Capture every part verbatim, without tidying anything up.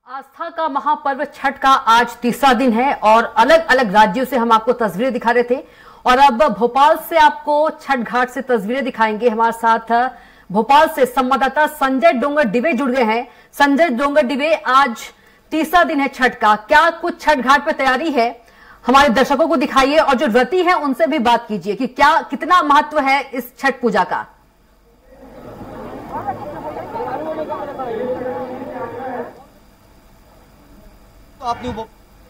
आस्था का महापर्व छठ का आज तीसरा दिन है और अलग अलग राज्यों से हम आपको तस्वीरें दिखा रहे थे और अब भोपाल से आपको छठ घाट से तस्वीरें दिखाएंगे। हमारे साथ भोपाल से संवाददाता संजय डोंगर डिबे जुड़ गए हैं। संजय डोंगर डिबे, आज तीसरा दिन है छठ का, क्या कुछ छठ घाट पे तैयारी है हमारे दर्शकों को दिखाइए और जो व्रती है उनसे भी बात कीजिए कि क्या कितना महत्व है इस छठ पूजा का। तो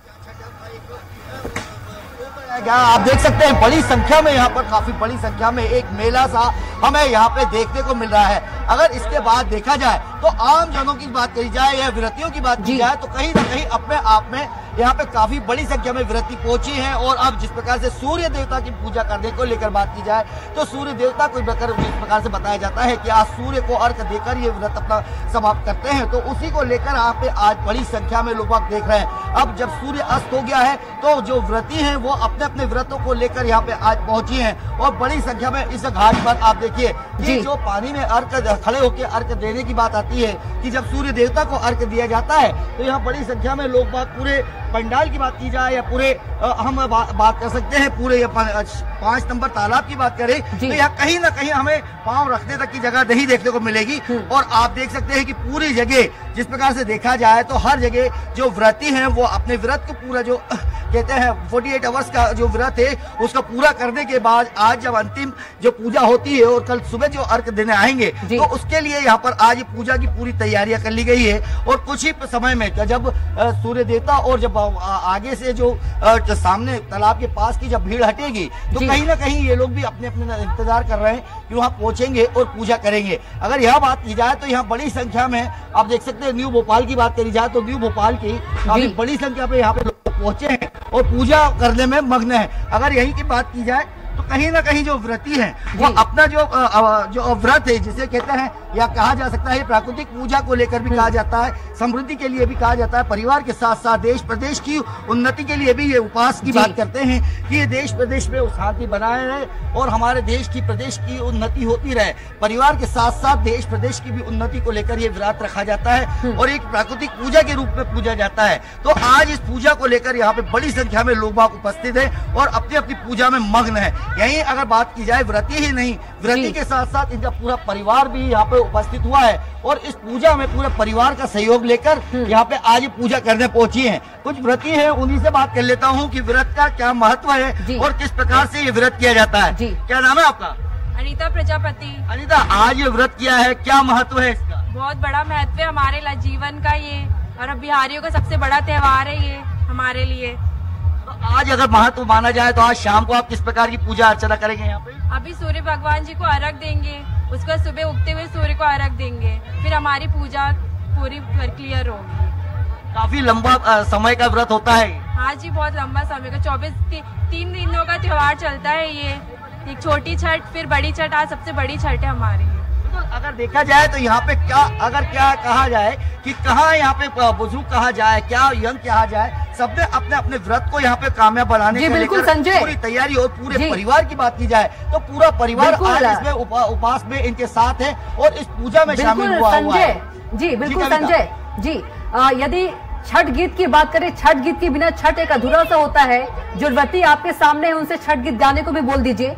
आप देख सकते हैं बड़ी संख्या में यहाँ पर काफी बड़ी संख्या में एक मेला सा हमें यहाँ पे देखने को मिल रहा है। अगर इसके बाद देखा जाए तो आम जनों की बात करी जाए या व्रतियों की बात की जाए तो कहीं ना कहीं अपने आप में यहाँ पे काफी बड़ी संख्या में व्रती पहुंची हैं। और अब जिस प्रकार से सूर्य देवता की पूजा करने को लेकर बात की जाए तो सूर्य देवता को जिस प्रकार से बताया जाता है कि आज सूर्य को अर्घ देकर ये व्रत अपना समाप्त करते हैं, तो उसी को लेकर यहाँ पे आज बड़ी संख्या में लोग देख रहे हैं। अब जब सूर्य अस्त हो गया है तो जो व्रती हैं वो अपने अपने व्रतों को लेकर यहाँ पे आज पहुंची हैं और बड़ी संख्या में इस घाट पर आप देखिए कि जो पानी में अर्घ खड़े होकर अर्घ देने की बात आती है कि जब सूर्य देवता को अर्घ दिया जाता है तो यहाँ बड़ी संख्या में लोग बात पूरे पंडाल की बात की जाए या पूरे आ, हम बा, बात कर सकते हैं पूरे ये पांच नंबर तालाब की बात करें तो यहाँ कहीं ना कहीं हमें पांव रखने तक की जगह नहीं देखने को मिलेगी। और आप देख सकते हैं कि पूरी जगह जिस प्रकार से देखा जाए तो हर जगह जो व्रती हैं वो अपने व्रत को पूरा जो कहते हैं अड़तालीस आवर्स का जो व्रत है उसका पूरा करने के बाद आज जब अंतिम जो पूजा होती है और कल सुबह जो अर्घ देने आएंगे तो उसके लिए यहाँ पर आज पूजा की पूरी तैयारियां कर ली गई है। और कुछ ही समय में जब सूर्य देवता और जब आगे से जो सामने तालाब के पास की जब भीड़ हटेगी तो कहीं ना कहीं ये लोग भी अपने अपने इंतजार कर रहे हैं कि वहाँ पहुंचेंगे और पूजा करेंगे। अगर यह बात की जाए तो यहाँ बड़ी संख्या में आप देख सकते हैं न्यू भोपाल की बात करी जाए तो न्यू भोपाल की काफी बड़ी संख्या पे यहाँ पे लोग पहुंचे हैं और पूजा करने में मग्न है। अगर यही की बात की जाए तो कहीं ना कहीं जो व्रती हैं वो अपना जो जो व्रत है जिसे कहते हैं या कहा जा सकता है प्राकृतिक पूजा को लेकर भी कहा जाता है, समृद्धि के लिए भी कहा जाता है, परिवार के साथ साथ देश प्रदेश की उन्नति के लिए भी ये उपवास की बात करते हैं कि ये देश प्रदेश में शांति बनाए रहे और हमारे देश की प्रदेश की उन्नति होती रहे। परिवार के साथ साथ देश प्रदेश की भी उन्नति को लेकर ये व्रत रखा जाता है और एक प्राकृतिक पूजा के रूप में पूजा जाता है। तो आज इस पूजा को लेकर यहाँ पे बड़ी संख्या में लोग उपस्थित है और अपनी अपनी पूजा में मग्न है। यही अगर बात की जाए व्रती ही नहीं, व्रती के साथ साथ इनका पूरा परिवार भी यहाँ पे उपस्थित हुआ है और इस पूजा में पूरे परिवार का सहयोग लेकर यहाँ पे आज पूजा करने पहुंची हैं। कुछ व्रती हैं उन्हीं से बात कर लेता हूँ कि व्रत का क्या महत्व है और किस प्रकार से ये व्रत किया जाता है। क्या नाम है आपका? अनीता प्रजापति। अनीता, आज ये व्रत किया है, क्या महत्व है इसका? बहुत बड़ा महत्व है हमारे जीवन का ये और अब बिहारियों का सबसे बड़ा त्योहार है ये हमारे लिए। तो आज अगर महत्व माना जाए तो आज शाम को आप किस प्रकार की पूजा अर्चना करेंगे यहाँ पे? अभी सूर्य भगवान जी को अर्घ देंगे, उसका सुबह उगते हुए सूर्य को अर्घ देंगे, फिर हमारी पूजा पूरी क्लियर होगी। काफी लंबा आ, समय का व्रत होता है। हाँ जी, बहुत लंबा समय का चौबीस ती, तीन दिनों का त्योहार चलता है ये। एक छोटी छठ फिर बड़ी छठ, आज सबसे बड़ी छठ है हमारी। तो अगर देखा जाए तो यहाँ पे क्या अगर क्या कहा जाए कि कहाँ यहाँ पे बुजुर्ग कहा जाए, क्या यंग कहा जाए, सबने अपने अपने व्रत को यहाँ पे कामयाब बनाने के लिए पूरी तैयारी और पूरे परिवार की बात की जाए तो पूरा परिवार आज इसमें उपवास में इनके साथ है और इस पूजा में शामिल हुआ हुआ है। जी बिल्कुल संजय जी, यदि छठ गीत की बात करें, छठ गीत के बिना छठ एक अधूरा सा होता है। जो व्रती आपके सामने है उनसे छठ गीत गाने को भी बोल दीजिए।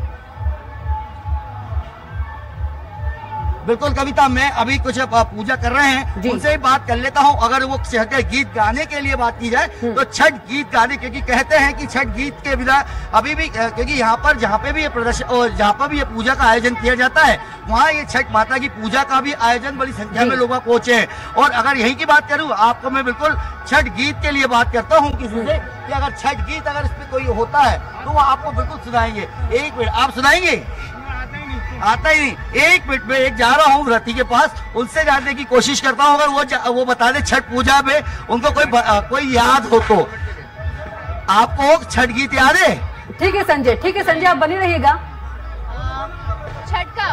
बिल्कुल कविता, मैं अभी कुछ पूजा कर रहे हैं उनसे ही बात कर लेता हूं। अगर वो छठ गीत गाने के लिए बात की जाए तो छठ गीत गाने, क्योंकि कहते हैं कि छठ गीत के बिना अभी भी, क्योंकि यहाँ पर जहाँ पे भी ये प्रदर्शन और जहाँ पर भी ये पूजा का आयोजन किया जाता है वहाँ ये छठ माता की पूजा का भी आयोजन बड़ी संख्या में लोग पहुंचे हैं। और अगर यही की बात करूँ आपको मैं बिल्कुल छठ गीत के लिए बात करता हूँ किसी से कि अगर छठ गीत अगर इसमें कोई होता है तो वो आपको बिल्कुल सुनाएंगे। एक मिनट, आप सुनाएंगे? आता ही नहीं। एक मिनट में एक जा रहा हूँ व्रती के पास, उनसे जानने की कोशिश करता हूँ अगर वो वो बता दे छठ पूजा में उनको कोई कोई याद हो तो। आपको छठ गीत याद है? ठीक है संजय, ठीक है संजय, आप बने रहिएगा। छठ का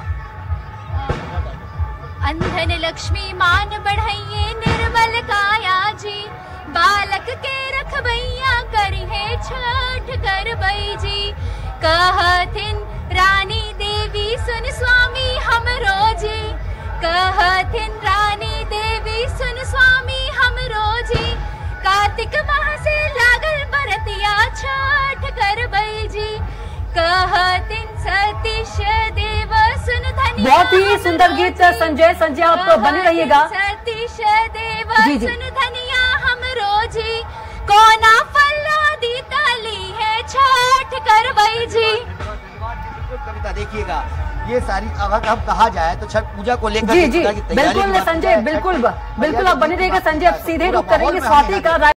अंधन लक्ष्मी मान बढ़ाइए निर्मल काया जी, बालक के रख भैया करी है छठ कर बई जी, कहथिन रानी देवी सुन स्वामी हम रोजी, कहथिन रानी देवी सुन स्वामी हम रोजी। कार्तिक माह से लागल बरतिया छठ करबई जी, कहतिन सतीश देव सुन धनिया। बहुत ही सुंदर गीत संजय। संजय आप बने रहिएगा। सतीश देव जी जी। सुन धनिया हम रोजी, कोना फल्ला दी ताली है छठ करबई जी। कविता देखिएगा, ये सारी अगर हम कहा जाए तो छठ पूजा को लेकर जी जी बिल्कुल संजय, बिल्कुल बिल्कुल आप बने रहिएगा संजय। अब सीधे रुक करेंगे स्वाति का।